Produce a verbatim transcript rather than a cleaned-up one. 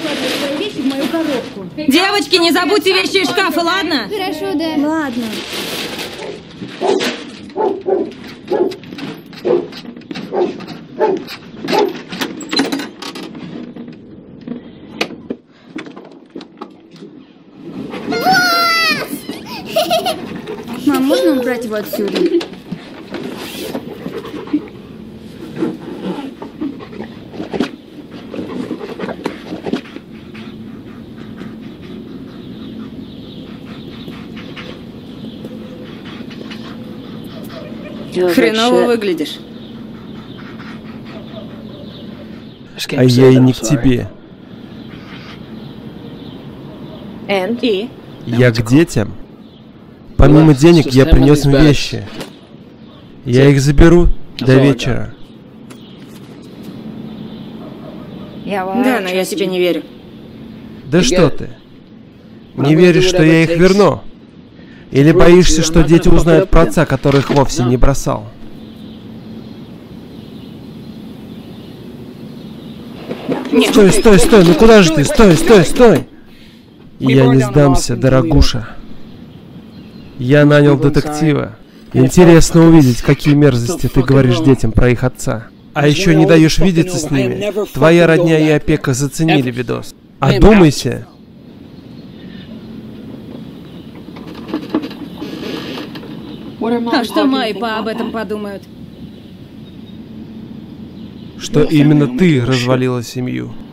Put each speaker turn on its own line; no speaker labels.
складывать свои вещи в мою коробку.
Девочки, не забудьте вещи из шкафа, ладно?
Хорошо, да. Ладно. Мам, можно убрать его отсюда?
Хреново выглядишь.
А я и не к тебе.
И?
Я к детям. Помимо денег я принес им вещи. Я их заберу до вечера.
Да, но я тебе не верю.
Да что ты? Не веришь, что я их верну? Или боишься, что дети узнают про отца, который их вовсе не бросал?
Нет.
Стой, стой, стой, ну куда же ты? Стой, стой, стой! Я не сдамся, дорогуша. Я нанял детектива. Интересно увидеть, какие мерзости ты говоришь детям про их отца. А еще не даешь видеться с ними. Твоя родня и опека заценили видос. Одумайся.
А что Ма и Па об этом подумают?
Что именно ты развалила семью.